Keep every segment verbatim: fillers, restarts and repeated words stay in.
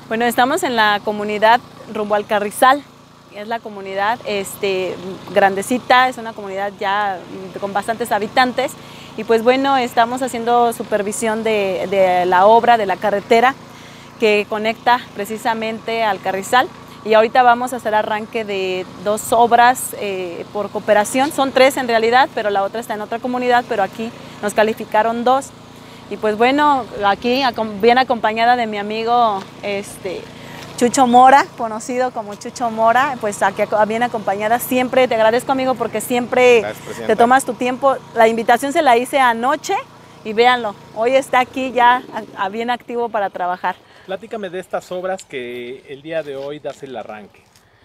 Bueno, estamos en la comunidad rumbo al Carrizal. Es la comunidad este, grandecita, es una comunidad ya con bastantes habitantes. Y pues bueno, estamos haciendo supervisión de, de la obra, de la carretera que conecta precisamente al Carrizal. Y ahorita vamos a hacer arranque de dos obras eh, por cooperación. Son tres en realidad, pero la otra está en otra comunidad, pero aquí nos calificaron dos. Y pues bueno, aquí bien acompañada de mi amigo este, Chucho Mora, conocido como Chucho Mora, pues aquí bien acompañada siempre. Te agradezco, amigo, porque siempre Gracias, te tomas tu tiempo. La invitación se la hice anoche y véanlo, hoy está aquí ya a, a bien activo para trabajar. Platícame de estas obras que el día de hoy das el arranque.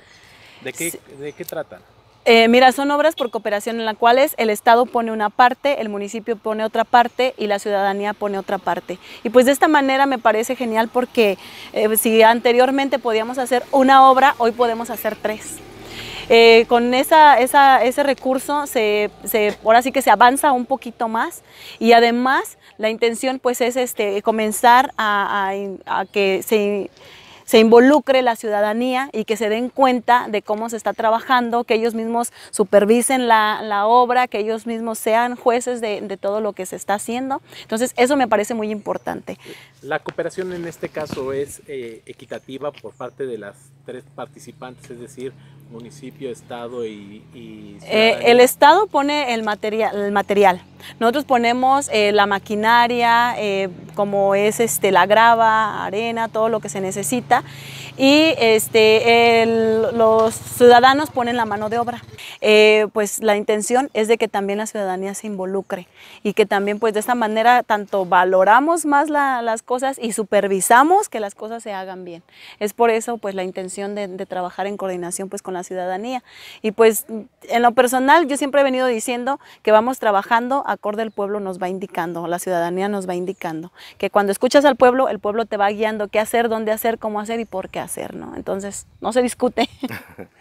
¿De qué, sí. ¿De qué tratan? Eh, mira, son obras por cooperación en las cuales el Estado pone una parte, el municipio pone otra parte y la ciudadanía pone otra parte. Y pues de esta manera me parece genial porque eh, si anteriormente podíamos hacer una obra, hoy podemos hacer tres. Eh, con esa, esa, ese recurso se, se, ahora sí que se avanza un poquito más y además la intención pues es este, comenzar a, a, a que se... se involucre la ciudadanía y que se den cuenta de cómo se está trabajando, que ellos mismos supervisen la, la obra, que ellos mismos sean jueces de, de todo lo que se está haciendo. Entonces eso me parece muy importante. La cooperación en este caso es eh, equitativa por parte de las tres participantes, es decir, municipio, estado y, y eh, el Estado pone el material, el material. Nosotros ponemos eh, la maquinaria, eh, como es este, la grava, arena, todo lo que se necesita, y este, el, los ciudadanos ponen la mano de obra. Eh, pues la intención es de que también la ciudadanía se involucre y que también pues de esta manera tanto valoramos más la, las cosas y supervisamos que las cosas se hagan bien. Es por eso pues la intención de, de trabajar en coordinación pues con la ciudadanía. Y pues en lo personal yo siempre he venido diciendo que vamos trabajando acorde al pueblo nos va indicando, la ciudadanía nos va indicando, que cuando escuchas al pueblo, el pueblo te va guiando qué hacer, dónde hacer, cómo hacer y por qué hacer, ¿no? Entonces no se discute.